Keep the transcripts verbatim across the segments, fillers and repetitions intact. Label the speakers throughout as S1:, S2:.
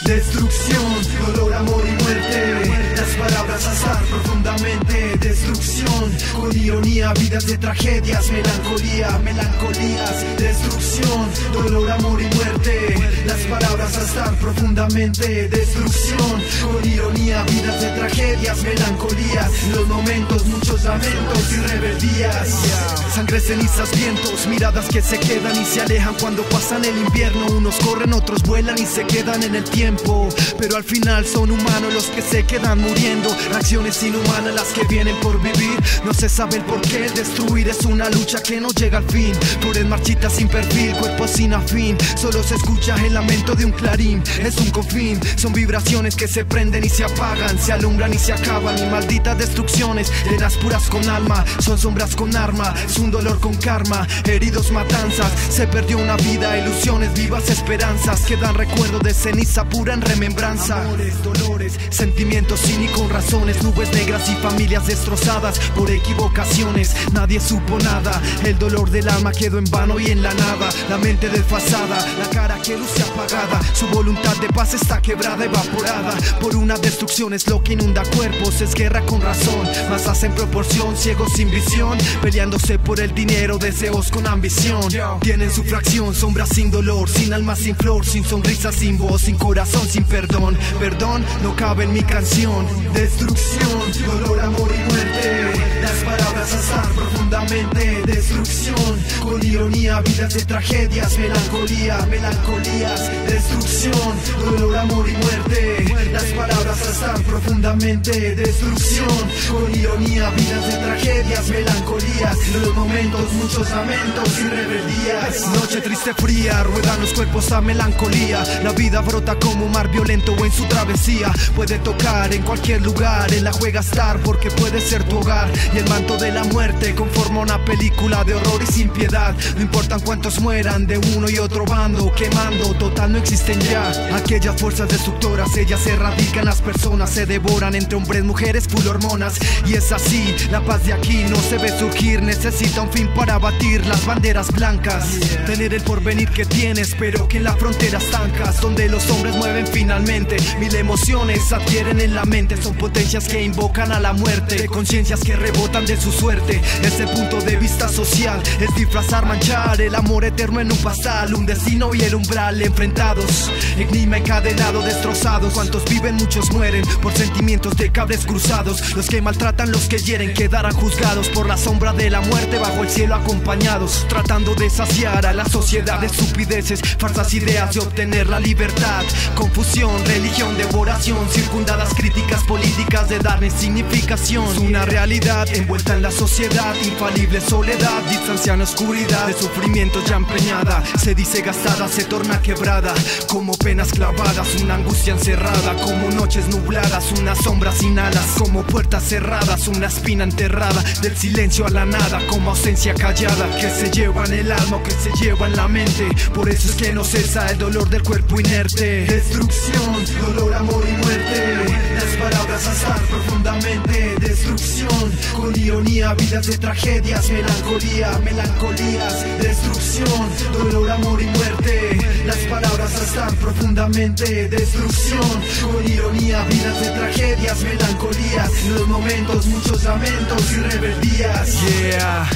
S1: Destrucción, dolor, amor y muerte. Las palabras azar profundamente. Destrucción, con ironía, vidas de tragedias. Melancolía, melancolías. Destrucción, dolor, amor y muerte. Las palabras azar profundamente. Destrucción, con ironía, vidas de tragedias. Melancolías, los momentos, muchos lamentos y rebeldías. Sangre, cenizas, vientos, miradas que se quedan y se alejan cuando pasan el invierno. Unos corren, otros vuelan y se quedan en el tiempo, pero al final son humanos los que se quedan muriendo. Reacciones inhumanas las que vienen por vivir. No se sabe el porqué. Destruir es una lucha que no llega al fin. Flores marchitas sin perfil, cuerpos sin afín. Solo se escucha el lamento de un clarín. Es un confín, son vibraciones que se prenden y se apagan, se alumbran y se acaban. Y malditas destrucciones, llenas puras con alma. Son sombras con arma, es un dolor con karma. Heridos, matanzas, se perdió una vida. Ilusiones, vivas esperanzas. Quedan recuerdos de ceniza pura en remembranza. Amores, dolores, sentimientos cínicos con razones. Nubes negras y familias destrozadas por equivocaciones. Nadie supo nada. El dolor del alma quedó en vano y en la nada. La mente desfasada, la cara que luce apagada. Su voluntad de paz está quebrada, evaporada por una destrucción. Es lo que inunda cuerpos, es guerra con razón. Masas en proporción, ciegos sin visión, peleándose por el dinero, deseos con ambición. Tienen su fracción, sombras sin dolor, sin alma, sin flor, sin sonrisa, sin voz, sin corazón, sin perdón. Perdón no cabe en mi canción. Destrucción, dolor, amor y muerte. Las palabras azar profundamente. Destrucción, con ironía, vidas de tragedias. Melancolía, melancolías. Destrucción, dolor, amor y muerte. Las palabras azar profundamente. Destrucción, con ironía, vidas de tragedias. Melancolías, los momentos, muchos lamentos y rebeldías. Noche triste, fría, ruedan los cuerpos a melancolía. La vida brota como un mar violento en su travesía. Puede tocar en cualquier lugar, en la juega estar porque puede ser tu hogar. Y el manto de la muerte conforma una película de horror y sin piedad. No importan cuántos mueran de uno y otro bando, quemando, total no existen ya. Aquellas fuerzas destructoras, ellas se erradican, las personas se devoran entre hombres, mujeres, full hormonas. Y es así, la paz de aquí no se ve surgir. Necesita un fin para batir las banderas blancas. Tener el porvenir que tienes, pero que en la frontera estancas, donde los hombres mueven finalmente. Mil emociones adquieren en la mente. Son potencias que invocan a la muerte, de conciencias que rebotan de su suerte. Ese punto de vista social es disfrazar, manchar el amor eterno en un pastel. Un destino y el umbral enfrentados, enigma encadenado, destrozados. Cuantos viven, muchos mueren por sentimientos de cables cruzados. Los que maltratan, los que hieren, quedarán juzgados por la sombra de la muerte bajo el cielo acompañados. Tratando de saciar a la sociedad de estupideces, falsas ideas de obtener la libertad. Confusión, religión, devoración, circundadas críticas políticas de darle significación. Una realidad envuelta en la sociedad, infalible soledad, distancia en oscuridad, de sufrimientos ya empreñada. Se dice gastada, se torna quebrada, como penas clavadas, una angustia encerrada, como noches nubladas, una sombra sin alas, como puertas cerradas, una espina enterrada, del silencio a la nada, como ausencia callada, que se lleva en el alma o que se lleva en la mente. Por eso es que no cesa el dolor del cuerpo inerte. Destrucción, dolor, amor y muerte. Las palabras azar profundamente. Destrucción, con ironía, vidas de tragedias. Melancolía, melancolías. Destrucción, dolor, amor y muerte. Las palabras azar profundamente. Destrucción, con ironía, vidas de tragedias. Melancolías, los momentos, muchos lamentos y rebeldías. Yeah.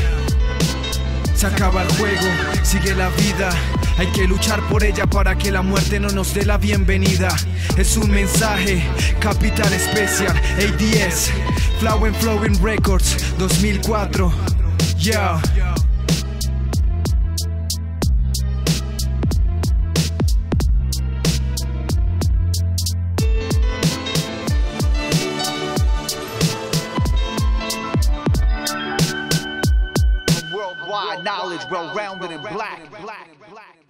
S1: Se acaba el juego, sigue la vida. Hay que luchar por ella para que la muerte no nos dé la bienvenida. Es un mensaje, Capital Special, A D S, Flowin' Flowin' Records, dos mil cuatro. Yo.
S2: Knowledge well rounded and black. black, black.